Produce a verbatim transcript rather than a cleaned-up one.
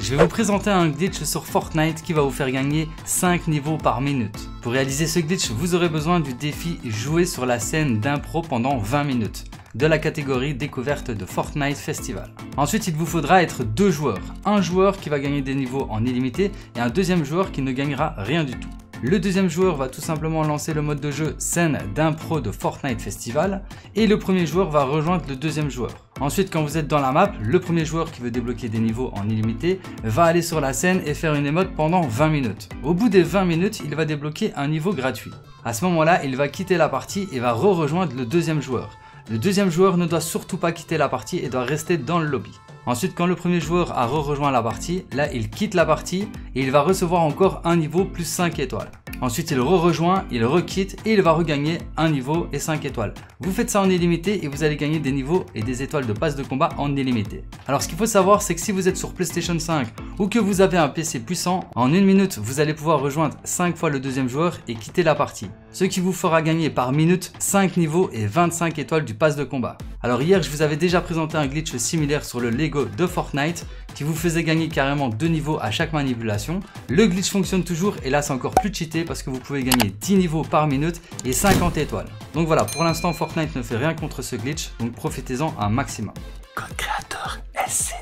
je vais vous présenter un glitch sur Fortnite qui va vous faire gagner cinq niveaux par minute. Pour réaliser ce glitch, vous aurez besoin du défi jouer sur la scène d'impro pendant vingt minutes de la catégorie découverte de Fortnite Festival. Ensuite, il vous faudra être deux joueurs. Un joueur qui va gagner des niveaux en illimité et un deuxième joueur qui ne gagnera rien du tout. Le deuxième joueur va tout simplement lancer le mode de jeu scène d'impro de Fortnite Festival et le premier joueur va rejoindre le deuxième joueur. Ensuite, quand vous êtes dans la map, le premier joueur qui veut débloquer des niveaux en illimité va aller sur la scène et faire une émote pendant vingt minutes. Au bout des vingt minutes, il va débloquer un niveau gratuit. À ce moment-là, il va quitter la partie et va re-rejoindre le deuxième joueur. Le deuxième joueur ne doit surtout pas quitter la partie et doit rester dans le lobby. Ensuite, quand le premier joueur a re-rejoint la partie, là il quitte la partie et il va recevoir encore un niveau plus cinq étoiles. Ensuite, il re-rejoint, il re-quitte et il va regagner un niveau et cinq étoiles. Vous faites ça en illimité et vous allez gagner des niveaux et des étoiles de passe de combat en illimité. Alors ce qu'il faut savoir, c'est que si vous êtes sur PlayStation cinq ou que vous avez un P C puissant, en une minute, vous allez pouvoir rejoindre cinq fois le deuxième joueur et quitter la partie. Ce qui vous fera gagner par minute cinq niveaux et vingt-cinq étoiles du pass de combat. Alors hier, je vous avais déjà présenté un glitch similaire sur le Lego de Fortnite qui vous faisait gagner carrément deux niveaux à chaque manipulation. Le glitch fonctionne toujours et là c'est encore plus cheaté parce que vous pouvez gagner dix niveaux par minute et cinquante étoiles. Donc voilà, pour l'instant Fortnite ne fait rien contre ce glitch, donc profitez-en un maximum. Code créateur S C.